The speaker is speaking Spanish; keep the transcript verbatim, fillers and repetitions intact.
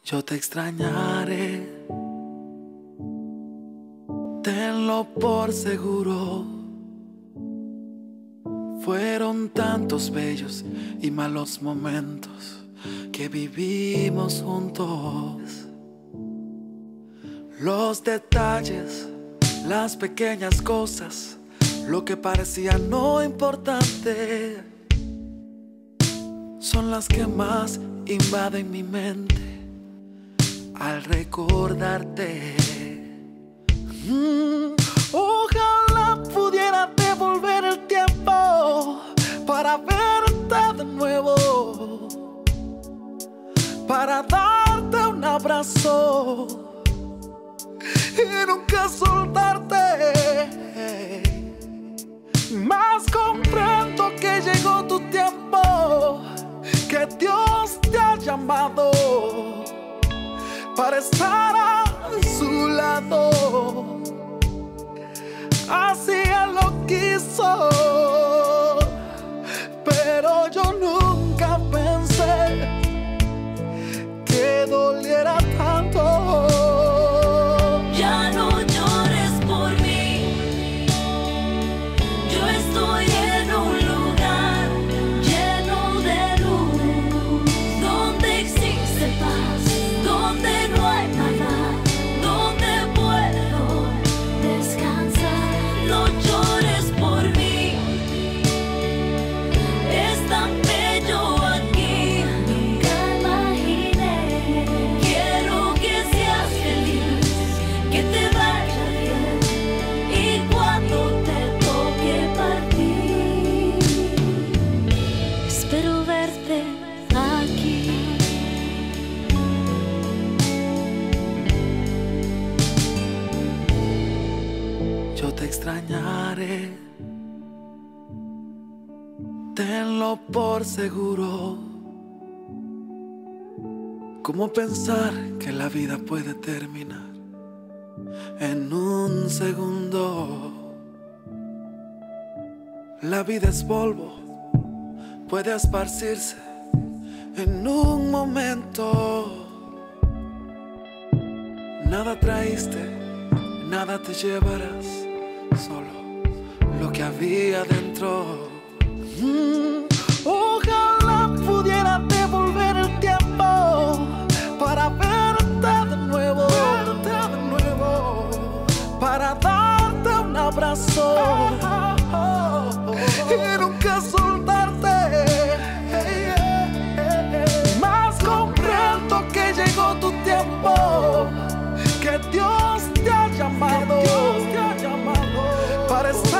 Yo te extrañaré, tenlo por seguro. Fueron tantos bellos y malos momentos que vivimos juntos. Los detalles, las pequeñas cosas, lo que parecía no importante, son las que más invaden mi mente al recordarte. Mm, ojalá pudiera devolver el tiempo para verte de nuevo, para darte un abrazo y nunca soltarte. Mas comprendo que llegó tu tiempo, que Dios te ha llamado para estar a su lado. Así Él lo quiso, pero yo nunca pensé que doliera tanto. Ya no llores por mí, yo estoy en un lugar lleno de luz, donde existe paz, donde no hay maldad, donde puedo descansar. No llores por mí, es tan bello aquí, nunca imaginé. Quiero que seas feliz, que te vaya bien, y cuando te toque partir, espero verte aquí. Yo te extrañaré, tenlo por seguro. ¿Cómo pensar que la vida puede terminar en un segundo? La vida es polvo, puede esparcirse en un momento. Nada traíste, nada te llevarás, solo lo que había dentro. Mm, ojalá pudiera devolver el tiempo para verte de nuevo, verte de nuevo, para darte un abrazo y nunca soltarte. Mas comprendo que llegó tu tiempo, que Dios te ha llamado, que Dios te ha llamado para estar